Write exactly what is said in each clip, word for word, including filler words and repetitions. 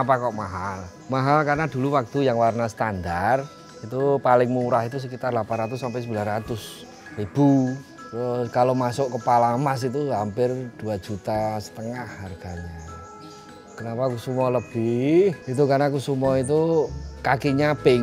Kenapa kok mahal? Mahal karena dulu waktu yang warna standar itu paling murah itu sekitar delapan ratus sampai sembilan ratus ribu. Terus kalau masuk kepala emas itu hampir dua juta setengah harganya. Kenapa Kusumo lebih? Itu karena Kusumo itu kakinya pink.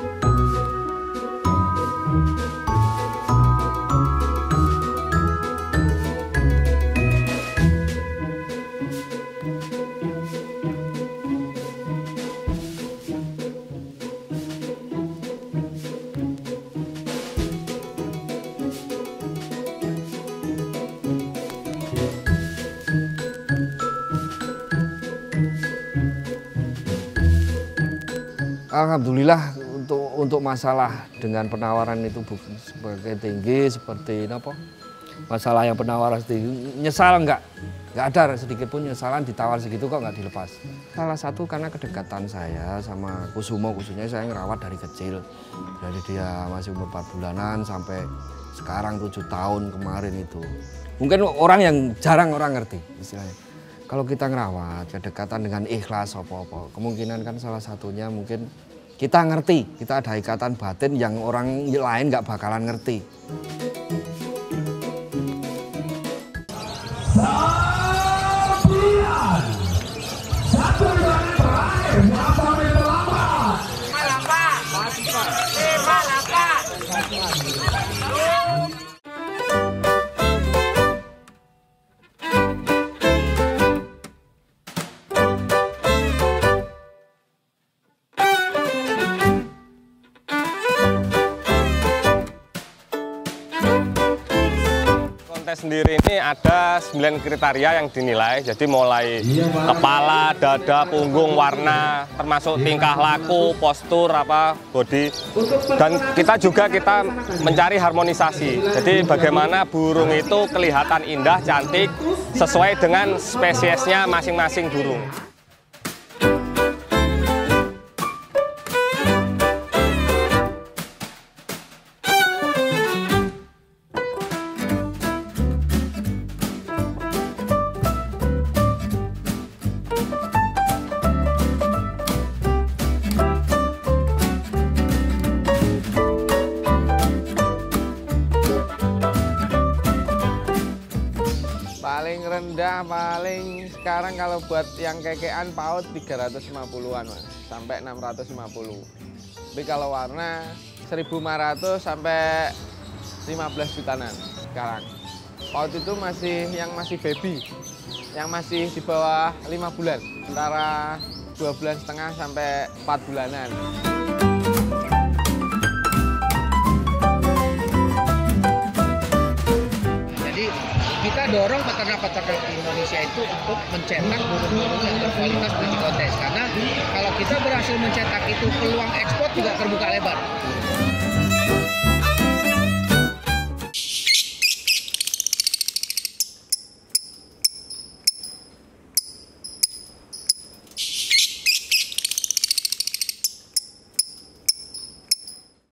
Alhamdulillah untuk untuk masalah dengan penawaran itu bukan sebagai tinggi seperti apa? Masalah yang penawaran tinggi, nyesal enggak? Enggak ada sedikit pun nyesalan ditawar segitu kok nggak dilepas. Salah satu karena kedekatan saya sama Kusumo, khususnya saya ngerawat dari kecil. Dari dia masih umur empat bulanan sampai sekarang tujuh tahun kemarin itu. Mungkin orang yang jarang orang ngerti istilahnya. Kalau kita ngerawat, kedekatan dengan ikhlas apa-apa, kemungkinan kan salah satunya mungkin kita ngerti, kita ada ikatan batin yang orang lain nggak bakalan ngerti. Sendiri ini ada sembilan kriteria yang dinilai, jadi mulai kepala, dada, punggung, warna, termasuk tingkah laku, postur, apa, body, dan kita juga kita mencari harmonisasi. Jadi bagaimana burung itu kelihatan indah, cantik, sesuai dengan spesiesnya masing-masing burung. Paling rendah, paling sekarang kalau buat yang kekean paut tiga ratus lima puluhan mas, sampai enam ratus lima puluh. Tapi kalau warna seribu lima ratus sampai lima belas jutaan sekarang. Paut itu masih yang masih baby, yang masih di bawah lima bulan, antara dua bulan setengah sampai empat bulanan. Kita dorong peternak-peternak di Indonesia itu untuk mencetak burung-burung yang berkualitas dan dikontes. Karena kalau kita berhasil mencetak itu, peluang ekspor juga terbuka lebar.